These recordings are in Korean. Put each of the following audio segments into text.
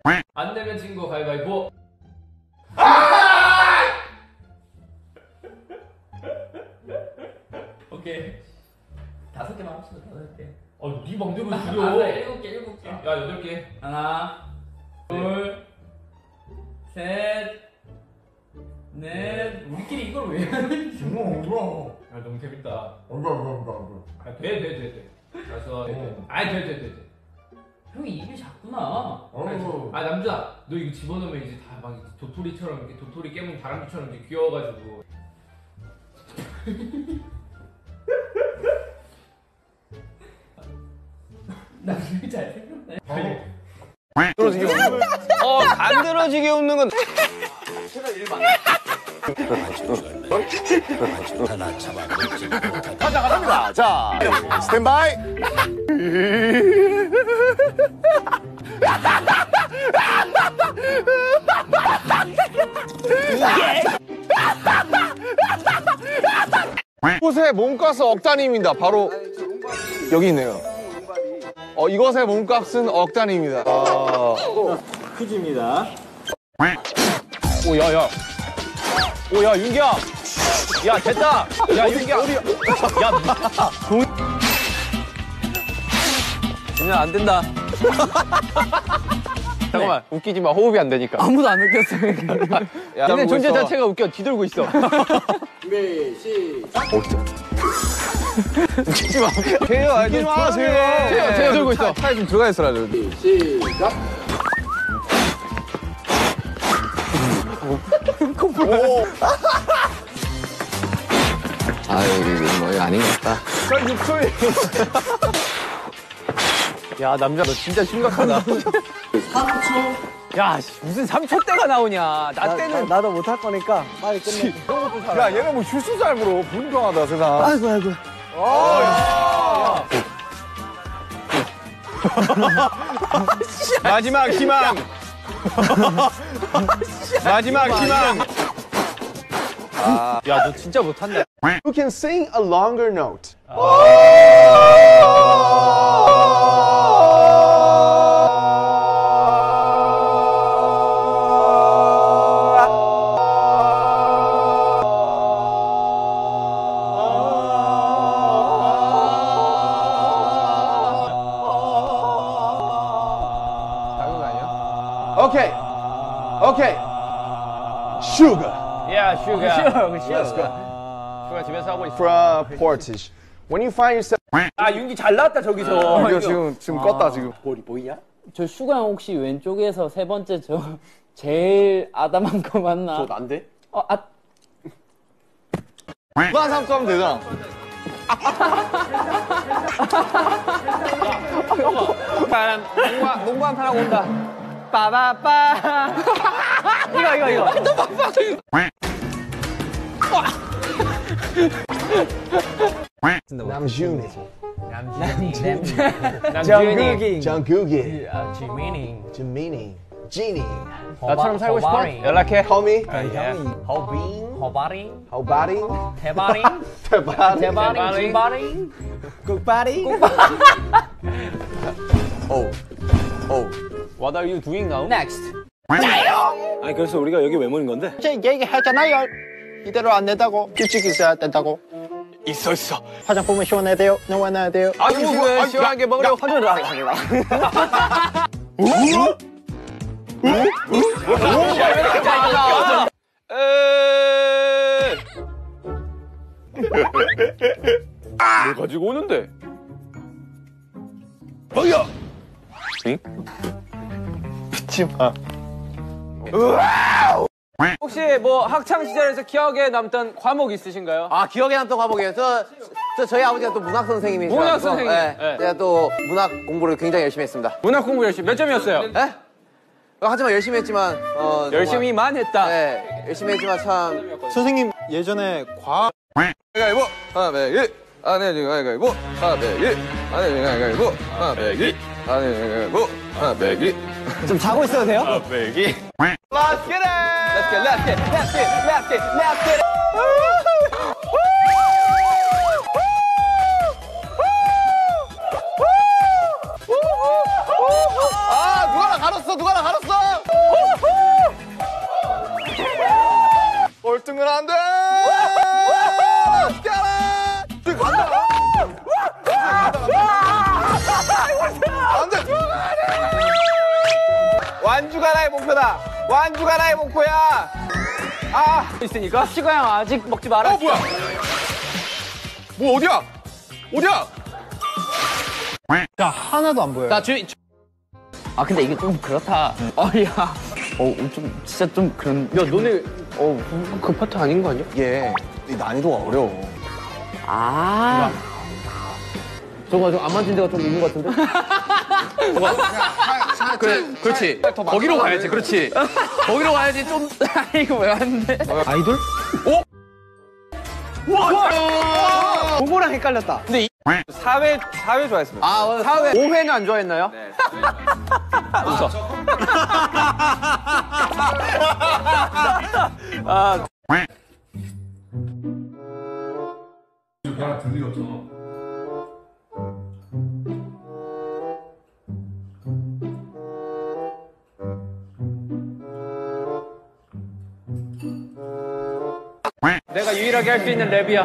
안 되면 진 거 가위바위보. 오케이. 5개만 합시다. 5개. 네 맘대로 줄여. 7개. 야 8개. 하나, 둘, 셋, 넷. 우리끼리 이걸 왜 하는 거야? 야 너무 재밌다. 아, 돼. 다섯. 돼. 형이 입이 작구나. 아 남자, 너 이거 집어넣으면 이제 다 막 도토리처럼 이렇게 도토리 깨문 다람쥐처럼 이제 귀여워가지고. 나 되게 잘생겼네. 들어지게 웃는 간드러지게 웃는 건 가자. 자, 스탠바이. 이곳의 몸값은 억 단위입니다. 바로 여기 있네요. 이것의 몸값은 억 단위입니다. 퀴즈입니다. 오야야. 오야 윤기야. 야 됐다. 야 윤기야. 야. 그냥 안 된다. 잠깐만 웃기지 마. 호흡이 안 되니까. 아무도 안 웃겼어. 얘네 존재 자체가 웃겨. 뒤돌고 있어. 준비 시작. 웃기지 마. 제요. 웃기지 마. 제요 들고 있어. 차에 좀 들어가 있어라. 시작. 아유 뭐 이거 아닌 것 같다. 저 6초에. 야 남자 너 진짜 심각하다. 3초. 야 무슨 3초대가 나오냐. 나 때는 나도 못할 거니까 빨리 끝내. 야 얘는 뭐 슈스 잘 물어. 분명하다 세상. 아이고. 마지막 희망. 마지막 희망. 야 너 진짜 못한다. You can sing a longer note. Okay. Sugar. 야 슈가. Let's go. 슈가 집에서 하고 있어. From Portage. When you find yourself. 아 윤기 잘 나왔다 저기서. 이거 지금 껐다 지금. 볼이 보이냐? 저 슈가 형 혹시 왼쪽에서 세 번째 저 제일 아담한 거 맞나? 저 난데? 누가 삼수 하면 되잖아. 바람 농구 한 판 하고 온다. 빠바빠. 이거. 또 바빠. 남준이. 남준이. 정국이. 지민이. 지니. 나처럼 살고 싶어? 연락해. Call me. 허바링. 호바링. 대바링. 대바링. 김바링. 국바링. What are you doing now? Next. 아니 그래서 우리가 여기 왜 모인 건데? 제 얘기했잖아요. 이대로 안 된다고. 규칙 있어야 된다고. 있어. 화장품은 시원해야 돼요. 노원해야 돼요. 음식은 시원하게 먹으려고 화장을 하려고. 뭘 가지고 오는데? 뭐야? 응? 믿지 마. 혹시 뭐 학창 시절에서 기억에 남던 과목 있으신가요? 아 기억에 남던 과목이에요. 저희 아버지가 또 문학 선생님이시라서 문학 선생님. 네. 네. 제가 또 문학 공부를 굉장히 열심히 했습니다. 문학 공부 열심히 몇 점이었어요? 네? 하지만 열심히 했지만 열심히만 했다. 네 열심히 했지만 참 선생님 예전에 과학 가위바위보 하나 배기 안에 가위바위보 하나 배기 안에 가위바위보 하나 배기 안에 가위바위보 하나 배기 좀 자고 있어도 돼요? 하나 배기. Let's get it. 아 누가 나 가렸어. 놓치면 안 돼. 가라. 간다. 안 돼. 완주가 나의 목표다. 완주가 나의 목표야. 아, 있으니까. 시가 형 아직 먹지 마라. 뭐야? 뭐 어디야? 어디야? 야, 하나도 안 보여. 나 주인. 아 근데 이게 좀 그렇다. 야. 좀 진짜 좀 그런. 야, 너네 그 파트 아닌 거 아니야? 이게 이 난이도가 어려워. 아. 저거 안 맞은 데가 좀 있는 것 같은데? 그래, 그렇지. 거기로 가야지, 그렇지. 거기로 가야지 좀. 이거 왜 왔는데? 아이돌? 오? 와! 그거랑 헷갈렸다. 근데 4회 좋아했습니다. 아, 4회. 5회는 안 좋아했나요? 네. 웃어. 아. 그냥 들리었잖아. 내가 유일하게 할 수 있는 랩이야.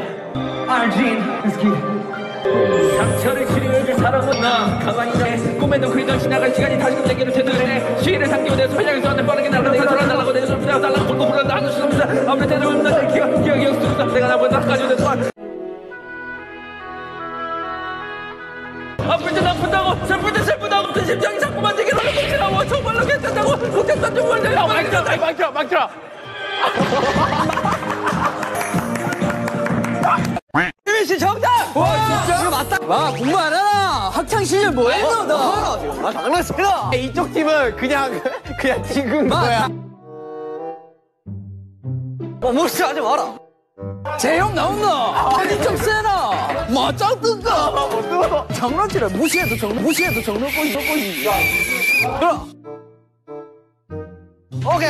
상처를 치료해줄 사람은 나 가만히 내 꿈에도 그리던 지나간 시간이 다시금 내게로 되돌리네 시일을 삼키고 내 소리를 쏘는데 빠르게 날아 내가 돌아달라고 내 손을 달라고 돌고 불러 나눌 수 없다 아무리 대답하면 나의 기억이 없습니다 내가 나보다 나까지 내 또한 아플 땐 아프다고 슬플 땐 슬프다고 그 심장이 자꾸만 내게 너를 뭉치라고 정말로 괜찮다고 못했던 정말 내가 막혀. 씨 정답! 와 진짜? 이거 맞다. 와 공부 안 하나? 학창 시절 뭐 했어 너? 아, 장난치나? 이쪽 팀은 그냥 찍은 거야. 무시 하지 마라. 재영 나온다. 어디 좀 세나? 맞짱 뜬다. 장난치라 무시해도 장난 꼬시. 그럼. 오케이.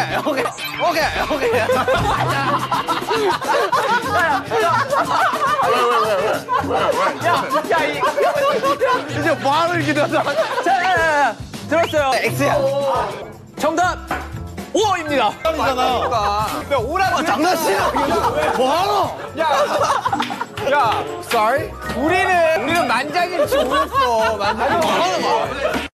이제 뭐하는 기도하자. 자, 들었어요. X야. 정답 5입니다. 야, 오라고 장난치나? 뭐하노? 야, sorry. 우리는 만장일치 울었어. 만장일치.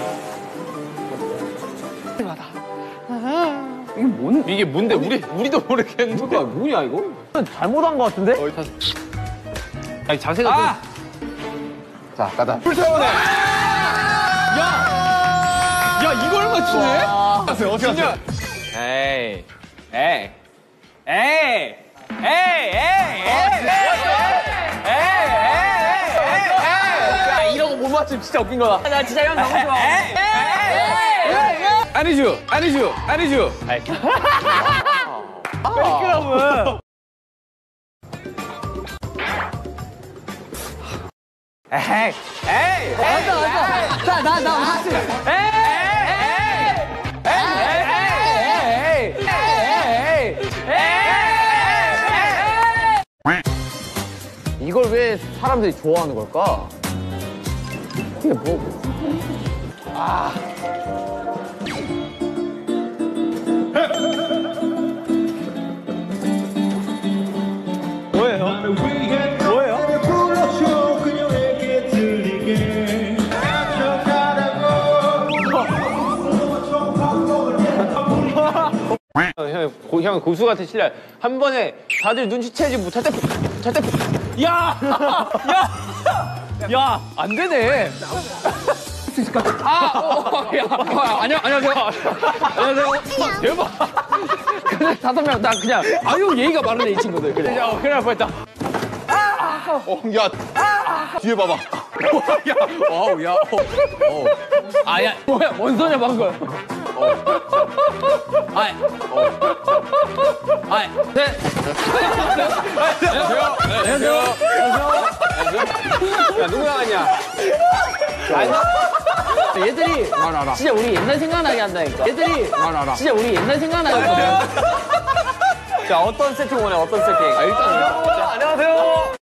이게 뭔데? 우리도 모르겠는데. 그러니까 뭐냐 이거? 잘못한 것 같은데? 아니 자세가 자, 가자. 불태우네. 야 이걸 맞추네? 어디 갔어요? 에이. 야, 이런 거 못 맞추면 진짜 웃긴 거다. 나 진짜 형 너무 좋아. 아니죠. 그럼. 맞아. 나 맞지. 이걸 왜 사람들이 좋아하는 걸까? 이게 뭐? 형 고수 같은 실력. 한 번에 다들 눈치채지 못할 때, 야, 안 되네. 안녕하세요. 대박. 근데 5명 다 그냥 아유 예의가 바르네 이 친구들. 그래. 야, 큰일 날 뻔했다. 야, 뒤에 봐봐. 야, 뭐야, 뭔 소리야 방금. 안녕하세요. 야, 누구 나갔냐? 얘들이 진짜 우리 옛날 생각나게 한다니까. 얘들이 진짜 우리 옛날 생각나게 한다. 자, 어떤 세팅 원해? 어떤 세팅? 일단 안녕하세요.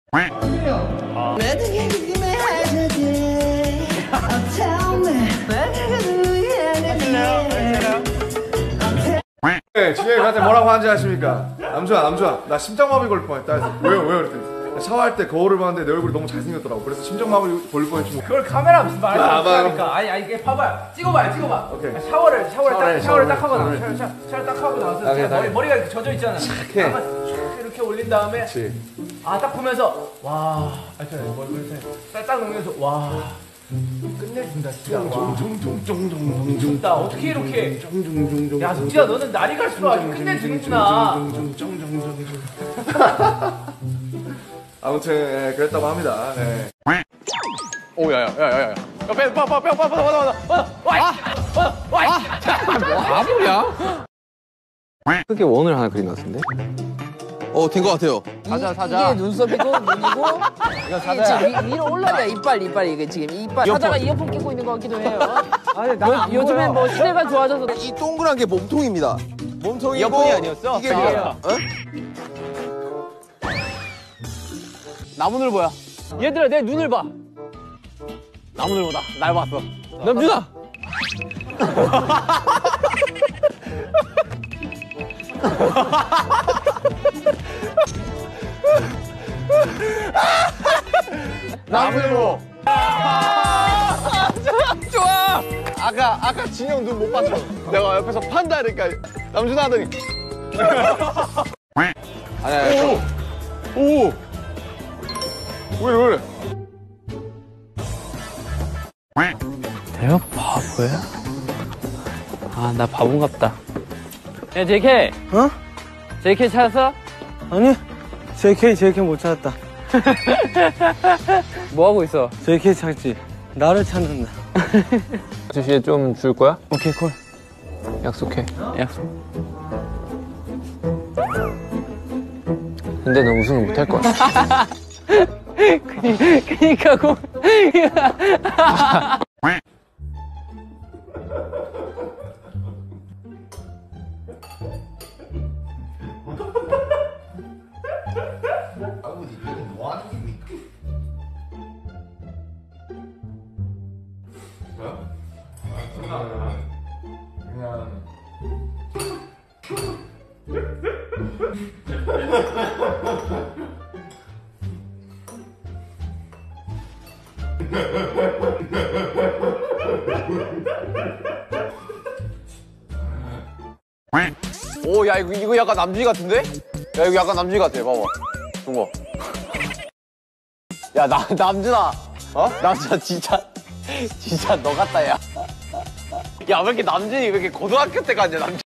네, 진영이 한테 뭐라고 하는지 아십니까? 남주야, 나 심장마비 걸릴 뻔했다 해서 왜요 그랬더니 샤워할 때 거울을 봤는데 내 얼굴이 너무 잘생겼더라고. 그래서 심장마비 걸릴 뻔했지. 그걸 카메라 무슨 말을 야, 하니까. 아니 이게 봐봐요. 찍어봐. 오케이. 샤워를 딱 하고 나서 샤워를. 샤워를 딱 하고 나서 아, 그래, 머리가 이렇게 젖어 있잖아. 착해. 한번 쫙 이렇게 올린 다음에 딱 보면서 와, 딱 녹여서 와. 끝내준다 진짜. 나 어떻게 이렇게. 야 진짜 너는 날이 갈수록 아주 끝내주는구나. 아무튼 예, 그랬다고 합니다. 네. 오, 야야야야야. 옆에 빠. 바보야? 크게 원을 하나 그린 것 같은데? 된 것 같아요. 이게 눈썹이고 눈이고 지금 위로 올라가 이빨 이게 지금 이빨 사자가 이어폰 끼고 있는 것 같기도 해요. 요즘엔 뭐 시대가 좋아져서 이 동그란 게 몸통입니다. 몸통이고 이어폰이 아니었어? 이게 뭐야? 나무늘 보야. 얘들아 내 눈을 봐. 나무늘 보다. 날 봤어. 남준아. 나무늘 보. 좋아. 아까 진영 눈 못 봤어. 내가 옆에서 판다 그러니까 남준아 하더니. 아니야. 오. 왜 그래? 내가 바보야? 아 나 바보 같다. 야 JK. 어? JK 찾았어? 아니, JK 못 찾았다. 뭐 하고 있어? JK 찾지. 나를 찾는다. 아저씨 좀 줄 거야? 오케이 콜. 약속해. 약속. 근데 너 우승을 못할 것 같아. 그니까 오, 야 이거 약간 남준이 같은데? 야 이거 약간 남준이 같아. 봐봐. 동거. 야 남준아. 남준아 진짜 너 같다 야. 야 왜 이렇게 남준이 왜 이렇게 고등학교 때까지 남준?